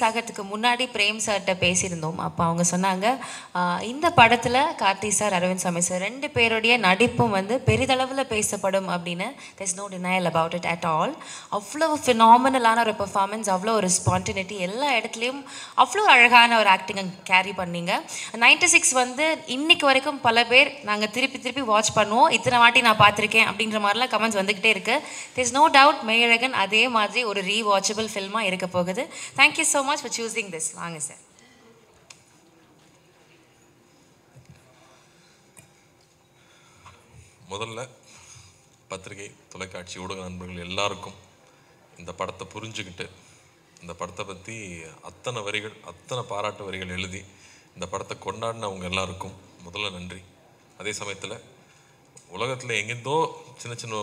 ஆகிறதுக்கு முன்னாடி பிரேம் சார்கிட்ட பேசியிருந்தோம். அப்போ அவங்க சொன்னாங்க, இந்த படத்தில் கார்த்தி சார், அரவிந்த் சாமி சார் 2 பேருடைய நடிப்பும் வந்து பெரிதளவில் பேசப்படும் அப்படின்னு. there's no denial about it at all. அவ்வளோ ஃபினாமினலான ஒரு பெர்ஃபார்மன்ஸ், அவ்வளோ ஒரு ஸ்பான்டினிட்டி, எல்லா இடத்துலையும் அவ்வளோ அழகான ஒரு ஆக்டிங்கை கேரி பண்ணீங்க. 96 வந்து இன்னைக்கு வரைக்கும் பல பேர் நாங்கள் திருப்பி வாட்ச் பண்ணுவோம், இத்தனை வாட்டி நான் பார்த்துருக்கேன் அப்படின்ற மாதிரிலாம் கமெண்ட்ஸ் வந்துக்கிட்டே இருக்குது. there's no doubt மெய்யழகன் அதே மாதிரி ஒரு ரீவாட்சபிள் ஃபில்மாக இருக்க போகுது. Thank you so much for choosing this. வாங்க சார். முதல்ல பத்திரிகை, தொலைக்காட்சி, ஊடக நண்பர்கள் எல்லாருக்கும் இந்த படத்தை புரிஞ்சுக்கிட்டு இந்த படத்தை பற்றி அத்தனை வரிகள், அத்தனை பாராட்டு வரிகள் எழுதி இந்த படத்தை கொண்டாடினவங்க எல்லாருக்கும் முதல்ல நன்றி. அதே சமயத்தில் உலகத்தில் எங்கேருந்தோ சின்ன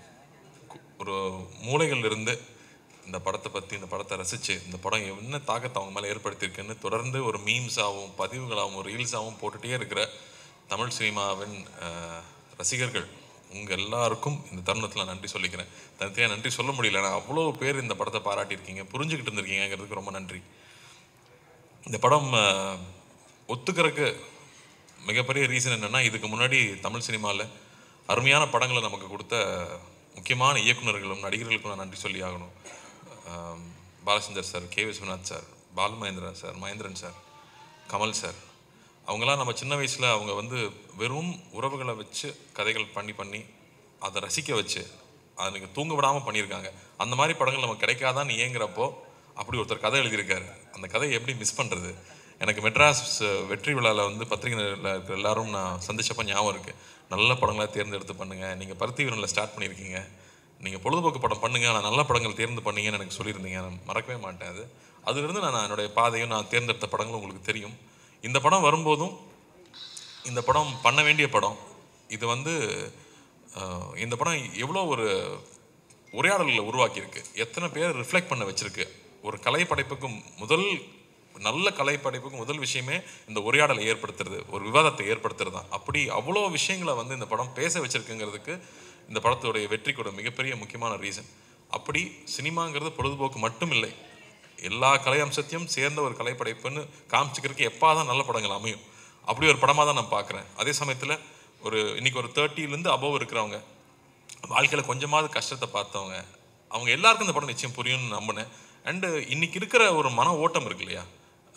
ஒரு மூலைகள் இருந்து இந்த படத்தை பற்றி, இந்த படத்தை ரசித்து இந்த படம் என்ன தாக்கத்தை அவங்க மேலே ஏற்படுத்தியிருக்குன்னு தொடர்ந்து ஒரு மீம்ஸாகவும் பதிவுகளாகவும் ரீல்ஸாகவும் போட்டுகிட்டே இருக்கிற தமிழ் சினிமாவின் ரசிகர்கள் உங்கள் எல்லாருக்கும் இந்த தருணத்தில் நன்றி சொல்லிக்கிறேன். தனித்தனியாக நன்றி சொல்ல முடியல, ஆனால் அவ்வளோ பேர் இந்த படத்தை பாராட்டியிருக்கீங்க, புரிஞ்சுக்கிட்டு இருந்திருக்கீங்கிறதுக்கு ரொம்ப நன்றி. இந்த படம் ஒத்துக்கிறதுக்கு மிகப்பெரிய ரீசன் என்னென்னா, இதுக்கு முன்னாடி தமிழ் சினிமாவில் அருமையான படங்களை நமக்கு கொடுத்த முக்கியமான இயக்குநர்களும் நடிகர்களுக்கும் நான் நன்றி சொல்லி ஆகணும். Balachander sir, K Viswanath sir, Balu Mahendran sir, Mahendran sir, Kamal sir, அவங்களாம் நம்ம சின்ன வயசில் அவங்க வந்து வெறும் உறவுகளை வச்சு கதைகள் பண்ணி அதை ரசிக்க வச்சு அதை நீங்கள் தூங்க விடாமல் பண்ணியிருக்காங்க. அந்த மாதிரி படங்கள் நமக்கு கிடைக்காதான்னு ஏங்குறப்போ அப்படி ஒருத்தர் கதை எழுதியிருக்காரு. அந்த கதையை எப்படி மிஸ் பண்ணுறது? எனக்கு மெட்ராஸ் வெற்றி விழாவில் வந்து பத்திரிகையில் இருக்கிற எல்லாரும் நான் சந்திச்சப்போ ஞாபகம் இருக்குது. நல்ல படங்களாக தேர்ந்தெடுத்து பண்ணுங்கள், நீங்கள் பருத்தி வீரனில் ஸ்டார்ட் பண்ணியிருக்கீங்க, நீங்கள் பொழுதுபோக்கு படம் பண்ணுங்கள், ஆனால் நல்ல படங்கள் தேர்ந்து பண்ணீங்கன்னு எனக்கு சொல்லியிருந்தீங்க. நான் மறக்கவே மாட்டேன். அதுலேருந்து நான் என்னுடைய பாதையும் நான் தேர்ந்தெடுத்த படங்களும் உங்களுக்கு தெரியும். இந்த படம் வரும்போதும் இந்த படம் பண்ண வேண்டிய படம் இது வந்து இந்த படம் எவ்வளோ ஒரு உரையாடல்களை உருவாக்கியிருக்கு, எத்தனை பேர் ரிஃப்ளெக்ட் பண்ண வச்சுருக்கு. ஒரு கலைப்படைப்புக்கும் நல்ல கலைப்படைப்புக்கும் முதல் விஷயமே இந்த உரையாடலை ஏற்படுத்துறது, ஒரு விவாதத்தை ஏற்படுத்துறது தான். அப்படி அவ்வளோ விஷயங்களை வந்து இந்த படம் பேச வச்சுருக்குங்கிறதுக்கு இந்த படத்துடைய வெற்றிக்கூட மிகப்பெரிய முக்கியமான ரீசன். அப்படி சினிமாங்கிறது பொழுதுபோக்கு மட்டும் இல்லை, எல்லா கலை அம்சத்தையும் சேர்ந்த ஒரு கலைப்படைப்புன்னு காமிச்சிக்கிறதுக்கு எப்போ தான் நல்ல படங்கள் அமையும். அப்படி ஒரு படமாக தான் நான் பார்க்குறேன். அதே சமயத்தில் இன்றைக்கி ஒரு 30லேருந்து அபவ் இருக்கிறவங்க, வாழ்க்கையில் கொஞ்சமாவது கஷ்டத்தை பார்த்தவங்க, அவங்க எல்லாருக்கும் இந்த படம் நிச்சயம் புரியும்னு நம்பினேன். அண்டு இன்றைக்கி இருக்கிற ஒரு மன ஓட்டம் இருக்கு இல்லையா,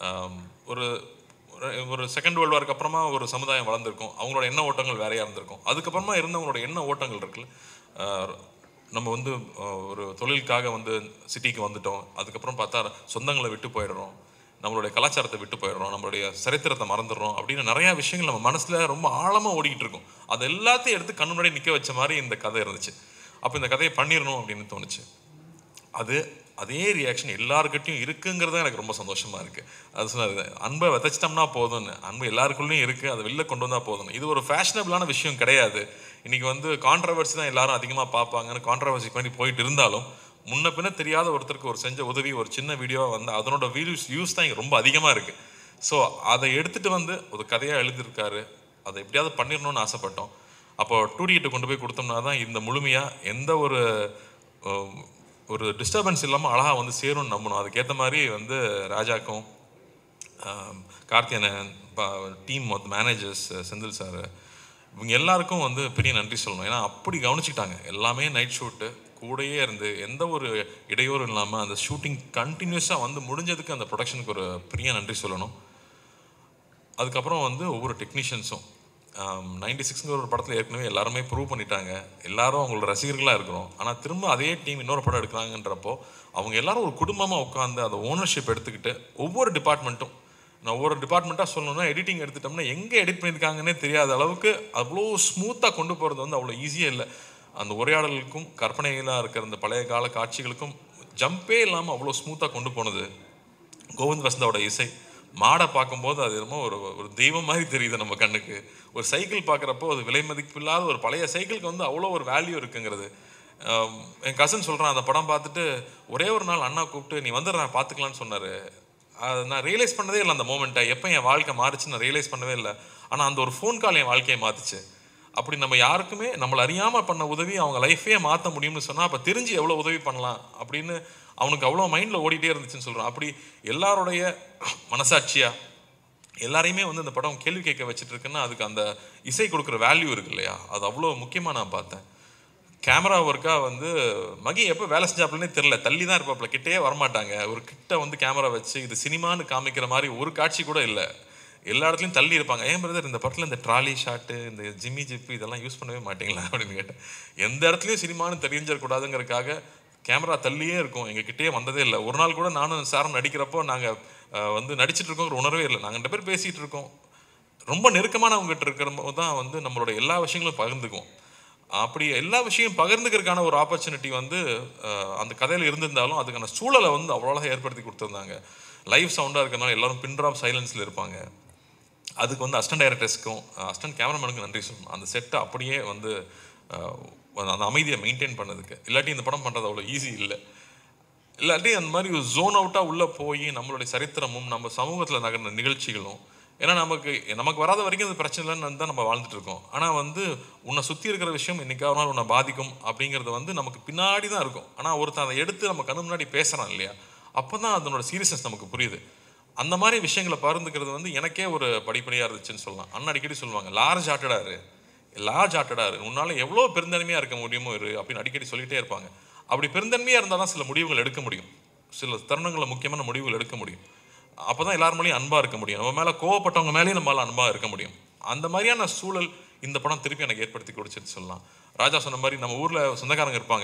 ஒரு செகண்ட் வேர்ல்டு வார்க்கு அப்புறமா ஒரு சமுதாயம் வளர்ந்துருக்கும், அவங்களோட எண்ண ஓட்டங்கள் வேறையாக இருந்திருக்கும். அதுக்கப்புறமா இருந்தவங்களோட எண்ண ஓட்டங்கள் இருக்குல்ல, நம்ம வந்து ஒரு தொழிலுக்காக வந்து சிட்டிக்கு வந்துட்டோம், அதுக்கப்புறம் பார்த்தா சொந்தங்களை விட்டு போயிடுறோம், நம்மளுடைய கலாச்சாரத்தை விட்டு போயிடுறோம், நம்மளுடைய சரித்திரத்தை மறந்துடுறோம் அப்படின்னு நிறையா விஷயங்கள் நம்ம மனசில் ரொம்ப ஆழமாக ஓடிக்கிட்டு இருக்கும். அது எல்லாத்தையும் எடுத்து கண்ணு முன்னாடி நிற்க வச்ச மாதிரி இந்த கதை இருந்துச்சு. அப்போ இந்த கதையை பண்ணிடணும் அப்படின்னு தோணுச்சு. அதே ரியாக்ஷன் எல்லாருக்கிட்டையும் இருக்குங்கிறது எனக்கு ரொம்ப சந்தோஷமாக இருக்குது. அது சொன்னார், அன்பை விதைச்சிட்டோம்னா போதும்னு, அன்பு எல்லாருக்குள்ளேயும் இருக்குது, அதை வெளில கொண்டு வந்தால் போதும். இது ஒரு ஃபேஷனபிளான விஷயம் கிடையாது. இன்றைக்கி வந்து கான்ட்ரவர்சி தான் எல்லாரும் அதிகமாக பார்ப்பாங்கன்னு கான்ட்ரவர்சிக்கு வேண்டி போயிட்டு இருந்தாலும், முன்ன பின்ன தெரியாத ஒருத்தருக்கு ஒரு செஞ்ச உதவி ஒரு சின்ன வீடியோவாக வந்து அதனோட வியூஸ் தான் இங்கே ரொம்ப அதிகமாக இருக்குது. ஸோ அதை எடுத்துகிட்டு வந்து ஒரு கதையாக எழுதியிருக்காரு, அதை எப்படியாவது பண்ணிடணும்னு ஆசைப்பட்டோம். அப்போ 2D கிட்ட கொண்டு போய் கொடுத்தோம்னா தான் இந்த முழுமையாக எந்த ஒரு டிஸ்டர்பன்ஸ் இல்லாமல் அழகாக வந்து சேரும்னு நம்பணும். அதுக்கேற்ற மாதிரி வந்து ராஜாக்கும் Karthiyanan team managers Senthil sir இவங்க எல்லாருக்கும் வந்து பெரிய நன்றி சொல்லணும். ஏன்னா அப்படி கவனிச்சுக்கிட்டாங்க. எல்லாமே நைட் ஷூட்டு கூடயே இருந்து எந்த ஒரு இடையூறும் இல்லாமல் அந்த ஷூட்டிங் கண்டினியூஸாக வந்து முடிஞ்சதுக்கு அந்த ப்ரொடக்ஷனுக்கு ஒரு பெரிய நன்றி சொல்லணும். அதுக்கப்புறம் வந்து ஒவ்வொரு டெக்னீஷியன்ஸும் 96ங்கிற ஒரு படத்தில் ஏற்கனவே எல்லாருமே ப்ரூவ் பண்ணிட்டாங்க, எல்லாரும் அவங்களோட ரசிகர்களாக இருக்கிறோம். ஆனால் திரும்ப அதே டீம் இன்னொரு படம் எடுக்கிறாங்கன்றப்போ அவங்க எல்லாரும் ஒரு குடும்பமாக உட்காந்து அந்த ஓனர்ஷிப் எடுத்துக்கிட்டு ஒவ்வொரு டிபார்ட்மெண்ட்டும், நான் ஒவ்வொரு டிபார்ட்மெண்ட்டாக சொல்லணும்னா எடிட்டிங் எடுத்துட்டோம்னா எங்கே எடிட் பண்ணியிருக்காங்கன்னே தெரியாத அளவுக்கு அவ்வளோ ஸ்மூத்தாக கொண்டு போகிறது வந்து அவ்வளோ ஈஸியாக இல்லை. அந்த உரையாடலுக்கும் கற்பனைகளாக இருக்கிற அந்த பழைய கால காட்சிகளுக்கும் ஜம்பே இல்லாமல் அவ்வளோ ஸ்மூத்தாக கொண்டு போனது கோவிந்த் வசந்தாவோட இசை. மாடை பார்க்கும்போது அது என்னமோ ஒரு தெய்வம் மாதிரி தெரியுது நம்ம கண்ணுக்கு. ஒரு சைக்கிள் பார்க்குறப்போ அது விலை மதிப்பில்லாத ஒரு பழைய சைக்கிளுக்கு வந்து அவ்வளோ ஒரு வேல்யூ இருக்குங்கிறது. என் கசன் சொல்கிறான், அந்த படம் பார்த்துட்டு ஒரே ஒரு நாள் அண்ணா கூப்பிட்டு நீ வந்துடுற பார்த்துக்கலான்னு சொன்னார். நான் ரியலைஸ் பண்ணதே இல்லை அந்த மூமெண்ட்டை, எப்போ என் வாழ்க்கை மாறிச்சு நான் ரியலைஸ் பண்ணவே இல்லை. ஆனால் அந்த ஒரு ஃபோன் கால் என் வாழ்க்கையை மாற்றுச்சு. அப்படி நம்ம யாருக்குமே நம்மளை அறியாமல் பண்ண உதவி அவங்க லைஃபே மாற்ற முடியும்னு சொன்னால் அப்போ தெரிஞ்சு எவ்வளோ உதவி பண்ணலாம் அப்படின்னு அவனுக்கு அவ்வளோ மைண்டில் ஓடிட்டே இருந்துச்சுன்னு சொல்கிறான். அப்படி எல்லாருடைய மனசாட்சியாக எல்லாரையுமே வந்து இந்த படம் கேள்வி கேட்க வச்சுட்டு இருக்குன்னா அதுக்கு அந்த இசை கொடுக்குற வேல்யூ இருக்கு இல்லையா, அது அவ்வளோ முக்கியமாக நான் பார்த்தேன். கேமரா ஒர்க்காக வந்து மகி எப்போ வேலை செஞ்சாப்புலனே தெரில, தள்ளி தான் இருப்பாப்புல, கிட்டே வரமாட்டாங்க. ஒரு கிட்ட வந்து கேமரா வச்சு இது சினிமான்னு காமிக்கிற மாதிரி ஒரு காட்சி கூட இல்லை, எல்லா இடத்துலையும் தள்ளி இருப்பாங்க. ஏன் பிரதர் இந்த படத்தில் இந்த ட்ராலி ஷாட்டு இந்த ஜிம்மி ஜிப்பு இதெல்லாம் யூஸ் பண்ணவே மாட்டீங்களா அப்படின்னு கேட்டேன். எந்த இடத்துலையும் சினிமான்னு தெரிஞ்சிடக்கூடாதுங்கிறதுக்காக கேமரா தள்ளியே இருக்கும், எங்ககிட்டயே வந்ததே இல்லை. ஒரு நாள் கூட நானும் சாரும் நடிக்கிறப்போ நாங்கள் வந்து நடிச்சிட்டு இருக்கோங்கிற உணர்வே இல்லை. நாங்கள் 2 பேர் பேசிகிட்டு இருக்கோம், ரொம்ப நெருக்கமானவங்ககிட்ட இருக்கிற போது தான் வந்து நம்மளோட எல்லா விஷயங்களும் பகிர்ந்துக்குவோம். அப்படி எல்லா விஷயம் பகிர்ந்துக்கிறதுக்கான ஒரு ஆப்பர்ச்சுனிட்டி வந்து அந்த கதையில் இருந்திருந்தாலும் அதுக்கான சூழலை வந்து அவ்வளோ அழகாக ஏற்படுத்தி கொடுத்துருந்தாங்க. லைவ் சவுண்டாக இருக்கிறனால எல்லாரும் பின் ட்ராப் சைலன்ஸில் இருப்பாங்க. அதுக்கு வந்து அசிஸ்டன்ட் டைரக்டர்ஸ்க்கும் அசிஸ்டன்ட் கேமராமேனுக்கும் நன்றி சொல்லணும். அந்த செட்டை அப்படியே வந்து அந்த அமைதியை மெயின்டைன் பண்ணதுக்கு. இல்லாட்டி இந்த படம் பண்ணுறது அவ்வளோ ஈஸி இல்லை. இல்லாட்டி அந்த மாதிரி ஒரு ஜோன் அவுட்டாக உள்ளே போய் நம்மளுடைய சரித்திரமும் நம்ம சமூகத்தில் நகர்ந்த நிகழ்ச்சிகளும், ஏன்னா நமக்கு வராத வரைக்கும் அது பிரச்சனை இல்லைன்னு தான் நம்ம வாழ்ந்துட்டு இருக்கோம். ஆனால் வந்து உன்னை சுற்றி இருக்கிற விஷயம் என்றைக்காவது நாள் உன்னை பாதிக்கும் அப்படிங்கிறது வந்து நமக்கு பின்னாடி தான் இருக்கும். ஆனால் ஒருத்தன் அதை எடுத்து நம்ம கண்ணு முன்னாடி பேசுகிறான் இல்லையா, அப்போ தான் அதனோட சீரியஸ்னஸ் நமக்கு புரியுது. அந்த மாதிரி விஷயங்களை பகிர்ந்துக்கிறது வந்து எனக்கே ஒரு படிப்படியாக இருந்துச்சுன்னு சொல்லலாம். அண்ணா அடிக்கடி சொல்லுவாங்க, லார்ஜ் ஹார்ட்டடாக உன்னால் எவ்வளோ பெருந்தன்மையாக இருக்க முடியுமோ அப்படின்னு அடிக்கடி சொல்லிகிட்டே இருப்பாங்க. அப்படி பெருந்தன்மையாக இருந்தால் தான் சில முடிவுகள் எடுக்க முடியும், சில தருணங்களில் முக்கியமான முடிவுகள் எடுக்க முடியும். அப்போ தான் எல்லார் மேலேயும் அன்பாக இருக்க முடியும், நம்ம மேலே கோவப்பட்டவங்க மேலேயும் நம்மளால் அன்பாக இருக்க முடியும். அந்த மாதிரியான சூழல் இந்த படம் திருப்பி எனக்கு ஏற்படுத்தி கொடுத்துட்டு சொல்லலாம். ராஜா சொன்ன மாதிரி நம்ம ஊரில் சொந்தக்காரங்க இருப்பாங்க,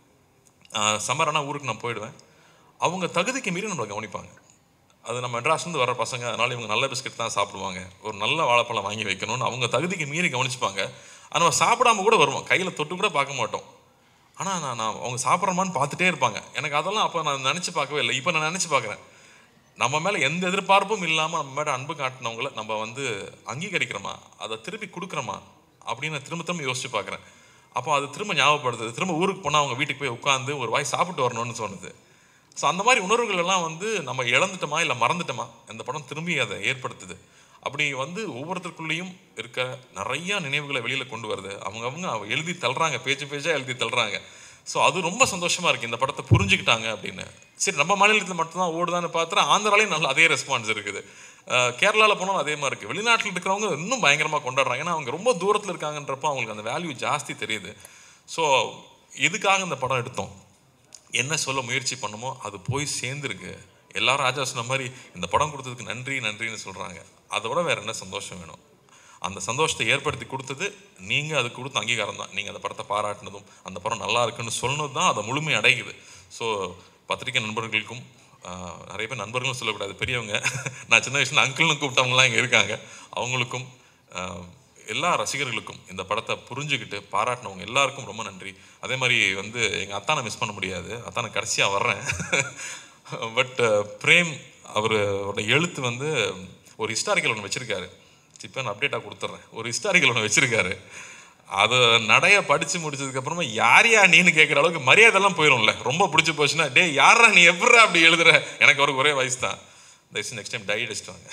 சம்மரானா ஊருக்கு நான் போயிடுவேன், அவங்க தகுதிக்கு மீறி நம்மளை கவனிப்பாங்க. அது நம்ம மெட்ராஸ்லேருந்து வர பசங்க, அதனால் இவங்க நல்ல பிஸ்கட் தான் சாப்பிடுவாங்க, ஒரு நல்ல வாழைப்பழம் வாங்கி வைக்கணும்னு அவங்க தகுதிக்கு மீறி கவனிச்சுப்பாங்க. ஆனால் நம்ம சாப்பிடாம கூட வருவோம், கையில் தொட்டு கூட பார்க்க மாட்டோம். ஆனால் நான் அவங்க சாப்பிட்றமான்னு பார்த்துட்டே இருப்பாங்க. எனக்கு அதெல்லாம் அப்போ நான் நினச்சி பார்க்கவே இல்லை, இப்போ நான் நினச்சி பார்க்குறேன். நம்ம மேலே எந்த எதிர்பார்ப்பும் இல்லாமல் நம்ம மேலே அன்பு காட்டினவங்கள நம்ம வந்து அங்கீகரிக்கிறோமா, அதை திருப்பி கொடுக்குறோமா அப்படின்னு திரும்ப யோசிச்சு பார்க்குறேன். அப்போ அது திரும்ப ஞாபகப்படுத்துது, திரும்ப ஊருக்கு போனால் அவங்க வீட்டுக்கு போய் உட்காந்து ஒரு வாய் சாப்பிட்டு வரணும்னு தோணுது. ஸோ அந்த மாதிரி உணர்வுகள் எல்லாம் வந்து நம்ம இழந்துட்டோமா இல்லை மறந்துட்டோமா, அந்த படம் திரும்பி அதை ஏற்படுத்துது. அப்படி வந்து ஒவ்வொருத்தருக்குள்ளேயும் இருக்க நிறையா நினைவுகளை வெளியில் கொண்டு வருது. அவங்க எழுதி தள்ளுறாங்க, பேஜாக எழுதி தள்ளுறாங்க. ஸோ அது ரொம்ப சந்தோஷமாக இருக்குது, இந்த படத்தை புரிஞ்சுக்கிட்டாங்க அப்படின்னு. சரி, நம்ம மாநிலத்தில் மட்டும்தான் ஓடுதான்னு பார்த்தா ஆந்திராலையும் நல்லா அதே ரெஸ்பான்ஸ் இருக்குது, கேரளாவில் போனாலும் அதே மாதிரி இருக்குது. வெளிநாட்டில் இருக்கிறவங்க இன்னும் பயங்கரமாக கொண்டாடுறாங்க, ஏன்னா அவங்க ரொம்ப தூரத்தில் இருக்காங்கன்றப்போ அவங்களுக்கு அந்த வேல்யூ ஜாஸ்தி தெரியுது. ஸோ எதுக்காக இந்த படம் எடுத்தோம், என்ன சொல்ல முயற்சி பண்ணுமோ அது போய் சேர்ந்துருக்கு. எல்லாரும் ராஜா சொன்ன மாதிரி இந்த படம் கொடுத்ததுக்கு நன்றின்னு சொல்கிறாங்க. அதை விட வேறு என்ன சந்தோஷம் வேணும். அந்த சந்தோஷத்தை ஏற்படுத்தி கொடுத்தது நீங்கள், அது கொடுத்த அங்கீகாரம் தான். நீங்கள் அந்த படத்தை பாராட்டினதும் அந்த படம் நல்லா இருக்குன்னு சொன்னது தான் அதை முழுமை அடையுது. ஸோ பத்திரிகை நண்பர்களுக்கும், நிறைய பேர் நண்பர்களும் சொல்லக்கூடாது, பெரியவங்க, நான் சின்ன வயசில் அங்கிள்னு கூப்பிட்டவங்களாம் இங்கே இருக்காங்க, அவங்களுக்கும் எல்லா ரசிகர்களுக்கும் இந்த படத்தை புரிஞ்சுக்கிட்டு பாராட்டினவங்க எல்லாருக்கும் ரொம்ப நன்றி. அதே மாதிரி வந்து எங்கள் அத்தானை மிஸ் பண்ண முடியாது, அத்தானை கடைசியாக வர்றேன். பட் பிரேம் அவரோட எழுத்து வந்து ஒரு ஹிஸ்டாரிக்கல் ஒன்று வச்சுருக்காரு, இப்போ நான் அப்டேட்டாக கொடுத்துட்றேன். ஒரு ஹிஸ்டாரிக்கல் ஒன்று வச்சுருக்காரு, அதை நடைய படித்து முடிச்சதுக்கப்புறமா யாரையா நீன்னு கேட்குற அளவுக்கு மரியாதைலாம் போயிடும்ல. ரொம்ப பிடிச்சி போச்சுன்னா, டே யாரா நீ எப்படா அப்படி எழுதுற, எனக்கு அவருக்கு ஒரே வயசு தான், தயவுசெய்து நெக்ஸ்ட் டைம் டை அடிச்சிட்டாங்க.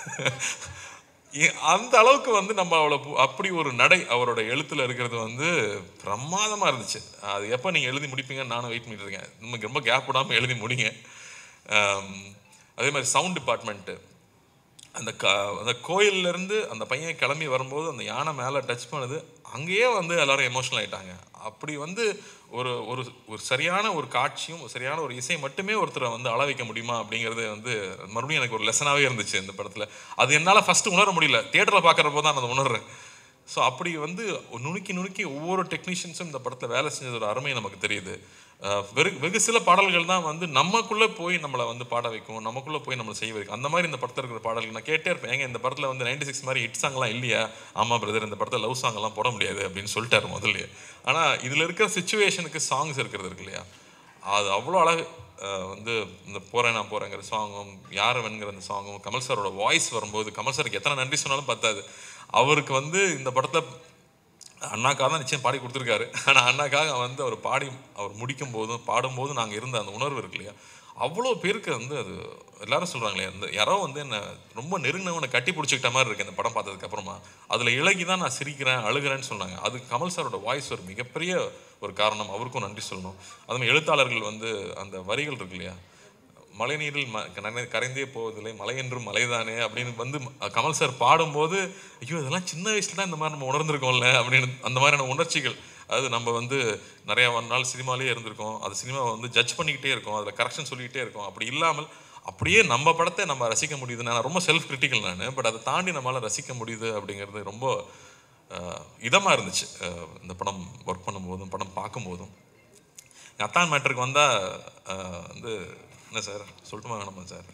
அந்த அளவுக்கு வந்து நம்ம அப்படி ஒரு நடை அவரோட எழுத்தில் இருக்கிறது வந்து பிரமாதமாக இருந்துச்சு. அது எப்போ நீங்கள் எழுதி முடிப்பீங்கன்னு நானும் வெயிட் பண்ணிட்டு இருக்கேன். நமக்கு ரொம்ப கேப் விடாமல் எழுதி முடிங்க. அதே மாதிரி சவுண்ட் டிபார்ட்மெண்ட்டு, அந்த கோயிலேருந்து அந்த பையன் கிளம்பி வரும்போது அந்த யானை மேலே டச் பண்ணுது, அங்கேயே வந்து எல்லோரும் எமோஷனல் ஆகிட்டாங்க. அப்படி வந்து ஒரு ஒரு ஒரு சரியான ஒரு காட்சியும் சரியான ஒரு இசை மட்டுமே ஒருத்தரை வந்து அள வைக்க முடியுமா அப்படிங்கிறது வந்து மறுபடியும் எனக்கு ஒரு லெசனாகவே இருந்துச்சு இந்த படத்தில். அது என்னால் ஃபஸ்ட்டு உணர முடியல, தியேட்டரில் பார்க்குறப்போ தான் நான் அதை உணர்றேன். ஸோ அப்படி வந்து நுணுக்கி ஒவ்வொரு டெக்னீஷியன்ஸும் இந்த படத்தில் வேலை செஞ்சதோட அருமை நமக்கு தெரியுது. வெகு சில பாடல்கள் தான் வந்து நமக்குள்ளே போய் நம்மளை வந்து பாட வைக்கும், நமக்குள்ளே போய் நம்மளை செய்ய வைக்கும். அந்த மாதிரி இந்த படத்தில் இருக்கிற பாடல்கள் நான் கேட்டே இருப்பேன். ஏங்க இந்த படத்தில் வந்து 96 மாதிரி ஹிட் சாங்லாம் இல்லையா? ஆமாம் பிரதர், இந்த படத்தில் லவ் சாங்லாம் போட முடியாது அப்படின்னு சொல்லிட்டாரு முதல்ல. ஆனால் இதில் இருக்கிற சிச்சுவேஷனுக்கு சாங்ஸ் இருக்கிறது இருக்கு இல்லையா, அது அவ்வளோ அழகு. வந்து இந்த நான் போகிறேங்கிற சாங்கும், யாரவன்கிற அந்த சாங்கும், கமல் சாரோட வாய்ஸ் வரும்போது, கமல் சாருக்கு எத்தனை நன்றி சொன்னாலும் பத்தாது. அவருக்கு வந்து இந்த படத்தில் அண்ணாக்காக தான் நிச்சயம் பாடி கொடுத்துருக்காரு. ஆனால் அண்ணாக்காக வந்து அவர் முடிக்கும் போதும் பாடும்போதும் நாங்கள் இருந்த அந்த உணர்வு இருக்கு இல்லையா, அவ்வளோ பேருக்கு வந்து அது எல்லாரும் சொல்கிறாங்களே, அந்த யாரோ வந்து என்னை ரொம்ப நெருங்கினவனை கட்டி பிடிச்சிக்கிட்ட மாதிரி இருக்குது இந்த படம் பார்த்ததுக்கப்புறமா. அதில் இலகி தான் நான் சிரிக்கிறேன் அழுகிறேன்னு சொன்னாங்க. அது கமல் சாரோட வாய்ஸ் ஒரு மிகப்பெரிய ஒரு காரணம். அவருக்கும் நன்றி சொல்லணும். அதுமாதிரி எழுத்தாளர்கள் வந்து அந்த வரிகள் இருக்கு இல்லையா, மழைநீரில் கரைந்தே போவதில்லை மலை என்றும் மலைதானே அப்படின்னு வந்து கமல் சார் பாடும்போது, ஐயோ இதெல்லாம் சின்ன வயசுல தான் இந்த மாதிரி நம்ம உணர்ந்திருக்கோம்ல அப்படின்னு அந்த மாதிரியான உணர்ச்சிகள். அது நம்ம வந்து நிறையா நாள் சினிமாலேயே இருந்திருக்கோம். அது சினிமாவை வந்து ஜட்ஜ் பண்ணிக்கிட்டே இருக்கோம், அதில் கரெக்ஷன் சொல்லிக்கிட்டே இருக்கோம். அப்படி இல்லாமல் அப்படியே நம்ம படத்தை நம்ம ரசிக்க முடியுது. நான் ரொம்ப செல்ஃப் கிரிட்டிக்கல் நான், பட் அதை தாண்டி நம்மளால் ரசிக்க முடியுது அப்படிங்கிறது ரொம்ப இதமாக இருந்துச்சு. இந்த படம் ஒர்க் பண்ணும்போதும் படம் பார்க்கும்போதும். அத்தான் மேட்டருக்கு வந்தால் வந்து என்ன சார் சொல்லட்டுமா வேணாமா சார்,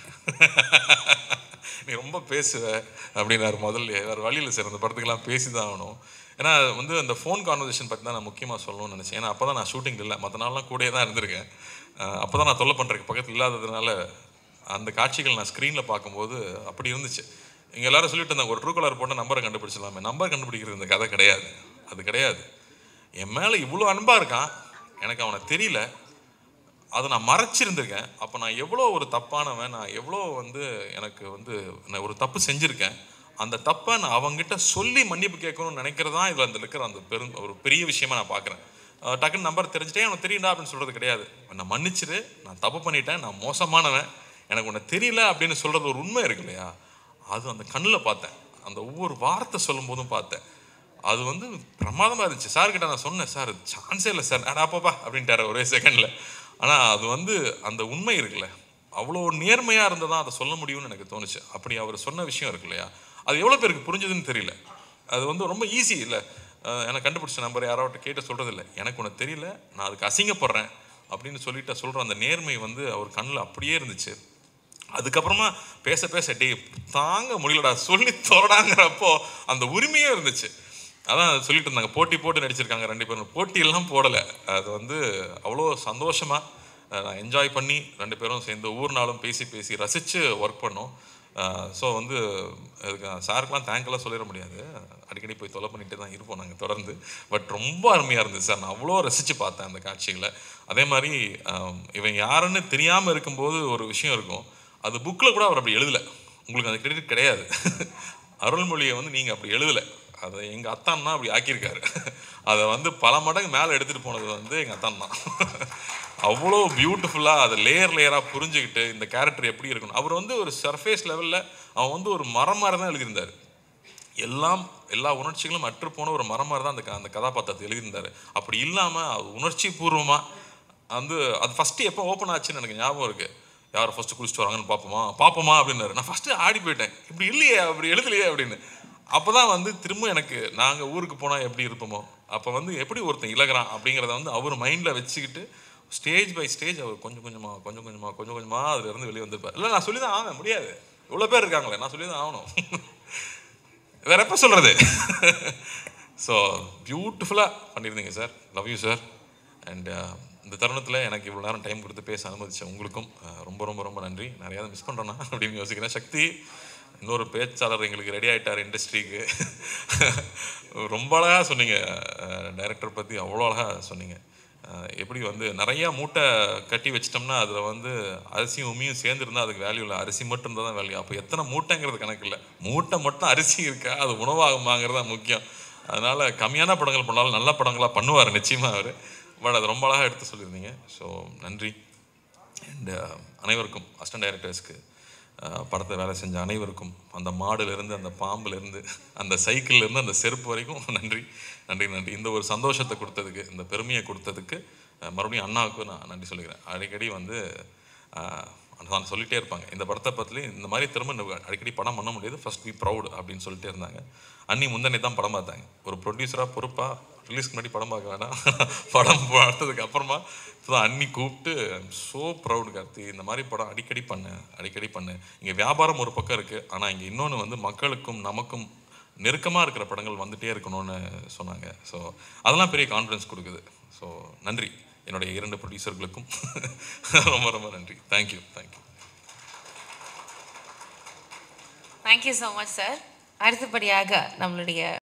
நீ ரொம்ப பேசுவ அப்படின்னாரு முதல்ல. வேறு வழியில் சார் அந்த படத்துக்கெல்லாம் பேசி தான் ஆகணும். ஏன்னா வந்து அந்த ஃபோன் கான்வர்சேஷன் பற்றி தான் நான் முக்கியமாக சொல்லணும்னு நினச்சேன். ஏன்னா அப்போ தான் நான் ஷூட்டிங் இல்லை, மற்ற நாள்லாம் கூடயே தான் இருந்திருக்கேன். அப்போ தான் நான் தொல்லை பண்ணுறதுக்கு பக்கத்தில் இல்லாததுனால அந்த காட்சிகள் நான் ஸ்க்ரீனில் பார்க்கும்போது அப்படி இருந்துச்சு. இங்கே எல்லாரும் சொல்லிட்டு இருந்தாங்க, ஒரு ட்ரூ கலர் போட்டால் நம்பரை கண்டுபிடிச்சிடலாமே. நம்பர் கண்டுபிடிக்கிறது இந்த கதை கிடையாது, அது கிடையாது. என் மேலே இவ்வளோ அன்பாக இருக்கான், எனக்கு அவனை தெரியல, அதை நான் மறைச்சிருந்திருக்கேன். அப்போ நான் எவ்வளோ ஒரு தப்பானவன், நான் எவ்வளோ வந்து எனக்கு வந்து நான் ஒரு தப்பு செஞ்சுருக்கேன். அந்த தப்பை நான் அவங்ககிட்ட சொல்லி மன்னிப்பு கேட்கணும்னு நினைக்கிறது தான் இதில் அந்த இருக்கிற அந்த ஒரு பெரிய விஷயமா நான் பார்க்குறேன். டக்குன்னு நம்பர் தெரிஞ்சுட்டே அவனுக்கு தெரியல அப்படின்னு சொல்கிறது கிடையாது. நான் மன்னிச்சிரு, நான் தப்பு பண்ணிட்டேன், நான் மோசமானவன், எனக்கு உன்னை தெரியல அப்படின்னு சொல்கிறது ஒரு உண்மை இருக்கு இல்லையா, அது அந்த கண்ணில் பார்த்தேன். அந்த ஒவ்வொரு வார்த்தை சொல்லும் போதும் பார்த்தேன். அது வந்து பிரமாதமாக இருந்துச்சு. சார்கிட்ட நான் சொன்னேன், சார் சான்ஸே இல்லை சார், அடாப்பாப்பா அப்படின்ட்டார் ஒரே செகண்டில். ஆனால் அது வந்து அந்த உண்மை இருக்குல்ல, அவ்வளோ நேர்மையாக இருந்தால் தான் அதை சொல்ல முடியும்னு எனக்கு தோணுச்சு. அப்படி அவர் சொன்ன விஷயம் இருக்கு இல்லையா, அது எவ்வளோ பேருக்கு புரிஞ்சுதுன்னு தெரியல. அது வந்து ரொம்ப ஈஸி இல்லை. எனக்கு கண்டுபிடிச்ச நம்பர் யாரோட்ட கேட்டு சொல்கிறதில்ல, எனக்கு ஒன்று தெரியல, நான் அதுக்கு அசிங்கப்படுறேன் அப்படின்னு சொல்லிட்டு சொல்கிற அந்த நேர்மை வந்து அவர் கண்ணில் அப்படியே இருந்துச்சு. அதுக்கப்புறமா பேச பேச டே தாங்க முடியலடா சொல்லி தொடடாங்கிறப்போ அந்த உரிமையே இருந்துச்சு. அதான் சொல்லிட்டு இருந்தாங்க, போட்டி போட்டு நடிச்சிருக்காங்க 2 பேரும். போட்டியெல்லாம் போடலை. அது வந்து அவ்வளோ சந்தோஷமாக நான் என்ஜாய் பண்ணி 2 பேரும் சேர்ந்து ஒவ்வொரு நாளும் பேசி பேசி ரசித்து ஒர்க் பண்ணோம். ஸோ வந்து அதுக்கு சாருக்கெலாம் தேங்க்லாம் சொல்லிட முடியாது, அடிக்கடி போய் தொலை பண்ணிகிட்டே தான் இருப்போம் நாங்கள் தொடர்ந்து. பட் ரொம்ப அருமையாக இருந்துச்சு சார், நான் அவ்வளோ ரசித்து பார்த்தேன் அந்த காட்சிகளை. அதே மாதிரி இவன் யாருன்னு தெரியாமல் இருக்கும்போது ஒரு விஷயம் இருக்கும், அது புக்கில் கூட அவர் அப்படி எழுதலை, உங்களுக்கு அந்த கிரெடிட் கிடையாது. அருள்மொழியை வந்து நீங்கள் அப்படி எழுதலை, அதை எங்கள் அத்தான் தான் அப்படி ஆக்கியிருக்காரு. அதை வந்து பல மடங்கு மேலே எடுத்துகிட்டு போனது வந்து எங்கள் அத்தான் தான். அவ்வளோ பியூட்டிஃபுல்லாக அதை லேயர் லேயராக புரிஞ்சுக்கிட்டு இந்த கேரக்டர் எப்படி இருக்கணும். அவர் வந்து ஒரு சர்ஃபேஸ் லெவலில் அவன் வந்து ஒரு மரம் மாதிரி தான் எழுதியிருந்தார். எல்லா உணர்ச்சிகளும் அற்றுப்போன ஒரு மரம் மாதிரி தான் அந்த கதாபாத்திரத்தை எழுதியிருந்தார். அப்படி இல்லாமல் அது உணர்ச்சி பூர்வமாக வந்து அது ஃபஸ்ட்டு எப்போ ஓப்பன் ஆச்சுன்னு எனக்கு ஞாபகம் இருக்குது. யார் ஃபஸ்ட்டு குளிச்சுட்டு வராங்கன்னு பார்ப்போமா அப்படின்னாரு. நான் ஃபஸ்ட்டு ஆடி போயிட்டேன், இப்படி இல்லையே அப்படி எழுதலையே அப்படின்னு. அப்போ தான் வந்து திரும்ப எனக்கு நாங்கள் ஊருக்கு போனால் எப்படி இருப்போமோ, அப்போ வந்து எப்படி ஒருத்தன் இலகுறான் அப்படிங்கிறத வந்து அவர் மைண்டில் வச்சுக்கிட்டு ஸ்டேஜ் பை ஸ்டேஜ் அவர் கொஞ்சம் கொஞ்சமாக அதுலேருந்து வெளியே வந்திருப்பார். இல்லை நான் சொல்லி தான் ஆவேன், முடியாது, இவ்வளோ பேர் இருக்காங்களே, நான் சொல்லி தான் ஆகணும், வேற எப்போ சொல்கிறது. ஸோ பியூட்டிஃபுல்லாக பண்ணியிருந்தீங்க sir, love you sir. And இந்த தருணத்தில் எனக்கு இவ்வளோ நேரம் டைம் கொடுத்து பேச அனுமதிச்சேன் உங்களுக்கும் ரொம்ப ரொம்ப ரொம்ப நன்றி. நிறையா மிஸ் பண்ணுறேன்னா அப்படின்னு யோசிக்கிறேன். சக்தி இன்னொரு பேச்சாளர் எங்களுக்கு ரெடி ஆகிட்டார் இண்டஸ்ட்ரிக்கு. ரொம்ப அழகாக சொன்னீங்க, டைரக்டர் பற்றி அவ்வளோ அழகாக சொன்னீங்க. எப்படி வந்து நிறையா மூட்டை கட்டி வச்சிட்டோம்னா அதில் வந்து அரிசியும் உமியும் சேர்ந்துருந்தால் அதுக்கு வேல்யூ இல்லை, அரிசி மட்டும் இருந்தால் தான் வேல்யூ. அப்போ எத்தனை மூட்டைங்கிறது கணக்கு இல்லை, மூட்டை மட்டும் அரிசி இருக்கா, அது உணவாகுமாங்கிறது தான் முக்கியம். அதனால் கம்மியான படங்கள் பண்ணாலும் நல்ல படங்களாக பண்ணுவார் நிச்சயமாக அவர். பட் அது ரொம்ப அழகாக எடுத்து சொல்லியிருந்தீங்க. ஸோ நன்றி. அண்ட் அனைவருக்கும் அசிஸ்டன்ட் டைரக்டர்ஸ்க்கு, படத்தை வேலை செஞ்ச அனைவருக்கும், அந்த மாடுலேருந்து அந்த பாம்புலேருந்து அந்த சைக்கிள்லேருந்து அந்த செருப்பு வரைக்கும் நன்றி நன்றி நன்றி. இந்த ஒரு சந்தோஷத்தை கொடுத்ததுக்கு, இந்த பெருமையை கொடுத்ததுக்கு மறுபடியும் அண்ணாவுக்கும் நான் நன்றி சொல்லிக்கிறேன். அடிக்கடி வந்து நான் சொல்லிகிட்டே இருப்பாங்க, இந்த படத்தை பற்றி இந்த மாதிரி திரும்ப அடிக்கடி படம் பண்ண முடியாது, ஃபர்ஸ்ட் பி ப்ரௌட் அப்படின்னு சொல்லிட்டே இருந்தாங்க. அண்ணி முந்தனே தான் படம் பார்த்தாங்க, ஒரு ப்ரொடியூசராக பொறுப்பாக ரிலீஸ்க்கு முன்னாடி படம் பார்க்க வேண்டாம், படம் பார்த்ததுக்கு அப்புறமா தான் அண்ணி கூப்பிட்டு ஸோ ப்ரௌட் கார்த்தி, இந்த மாதிரி படம் அடிக்கடி பண்ணு. இங்கே வியாபாரம் ஒரு பக்கம் இருக்குது, ஆனால் இங்கே இன்னொன்று வந்து மக்களுக்கும் நமக்கும் நெருக்கமாக இருக்கிற படங்கள் வந்துகிட்டே இருக்கணும்னு சொன்னாங்க. ஸோ அதெல்லாம் பெரிய கான்ஃபிடன்ஸ் கொடுக்குது. ஸோ நன்றி என்னுடைய 2 ப்ரொடியூசர்களுக்கும் ரொம்ப ரொம்ப நன்றி. Thank you. Thank you so much sir. அடுத்தபடியாக நம்மளுடைய